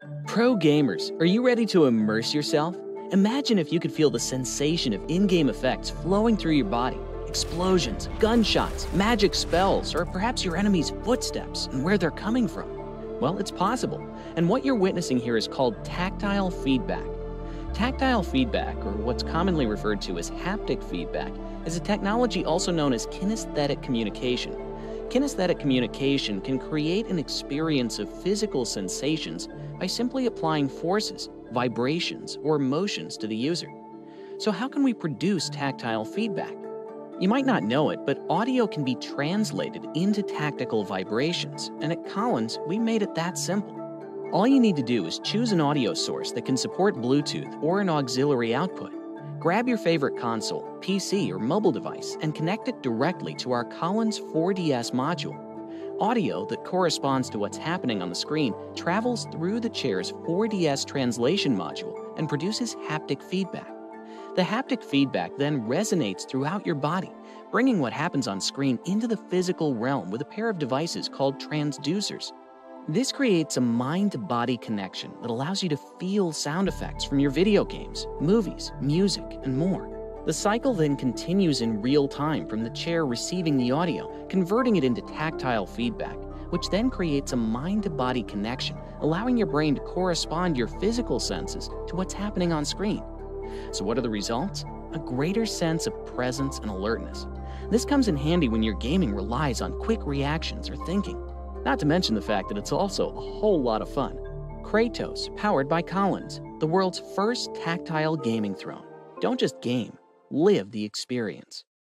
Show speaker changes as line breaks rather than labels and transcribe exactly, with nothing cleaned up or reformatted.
Pro gamers, are you ready to immerse yourself? Imagine if you could feel the sensation of in-game effects flowing through your body. Explosions, gunshots, magic spells, or perhaps your enemy's footsteps and where they're coming from. Well, it's possible, and what you're witnessing here is called tactile feedback. Tactile feedback, or what's commonly referred to as haptic feedback, is a technology also known as kinesthetic communication. Kinesthetic communication can create an experience of physical sensations by simply applying forces, vibrations, or motions to the user. So how can we produce tactile feedback? You might not know it, but audio can be translated into tactical vibrations, and at Collins, we made it that simple. All you need to do is choose an audio source that can support Bluetooth or an auxiliary output. Grab your favorite console, P C, or mobile device and connect it directly to our Collins four D S module. Audio that corresponds to what's happening on the screen travels through the chair's four D S translation module and produces haptic feedback. The haptic feedback then resonates throughout your body, bringing what happens on screen into the physical realm with a pair of devices called transducers. This creates a mind-to-body connection that allows you to feel sound effects from your video games, movies, music, and more. The cycle then continues in real time from the chair receiving the audio, converting it into tactile feedback, which then creates a mind-to-body connection, allowing your brain to correspond your physical senses to what's happening on screen. So what are the results? A greater sense of presence and alertness. This comes in handy when your gaming relies on quick reactions or thinking. Not to mention the fact that it's also a whole lot of fun. Kratos, powered by Collins, the world's first tactile gaming throne. Don't just game, live the experience.